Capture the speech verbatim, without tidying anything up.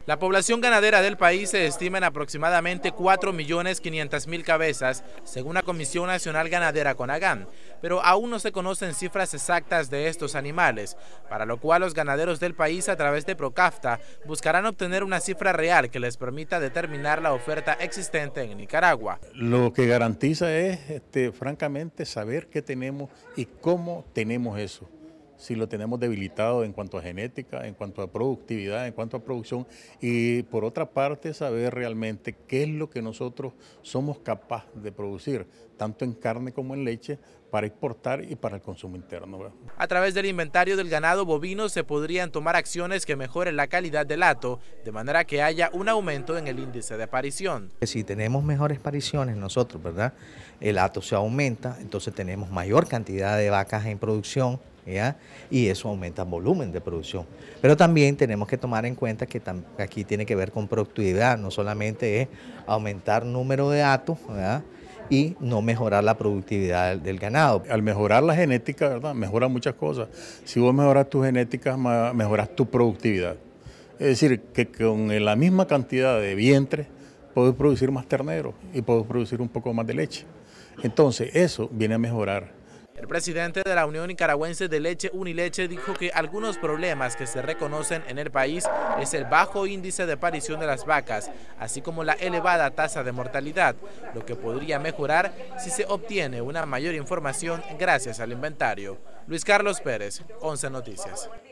La población ganadera del país se estima en aproximadamente cuatro millones quinientas mil cabezas, según la Comisión Nacional Ganadera CONAGAN, pero aún no se conocen cifras exactas de estos animales, para lo cual los ganaderos del país a través de Procafta buscarán obtener una cifra real que les permita determinar la oferta existente en Nicaragua. Lo que garantiza es, este, francamente, saber qué tenemos y cómo tenemos eso. Si lo tenemos debilitado en cuanto a genética, en cuanto a productividad, en cuanto a producción, y por otra parte saber realmente qué es lo que nosotros somos capaces de producir, tanto en carne como en leche, para exportar y para el consumo interno, ¿verdad? A través del inventario del ganado bovino se podrían tomar acciones que mejoren la calidad del hato, de manera que haya un aumento en el índice de aparición. Si tenemos mejores pariciones nosotros, ¿verdad? El hato se aumenta, entonces tenemos mayor cantidad de vacas en producción, ¿ya? Y eso aumenta el volumen de producción. Pero también tenemos que tomar en cuenta que aquí tiene que ver con productividad, no solamente es aumentar el número de hatos, ¿verdad? Y no mejorar la productividad del, del ganado. Al mejorar la genética, ¿verdad? Mejora muchas cosas. Si vos mejoras tu genética, mejoras tu productividad. Es decir, que con la misma cantidad de vientre puedes producir más ternero y puedes producir un poco más de leche. Entonces eso viene a mejorar. El presidente de la Unión Nicaragüense de Leche, Unileche, dijo que algunos problemas que se reconocen en el país es el bajo índice de aparición de las vacas, así como la elevada tasa de mortalidad, lo que podría mejorar si se obtiene una mayor información gracias al inventario. Luis Carlos Pérez, once Noticias.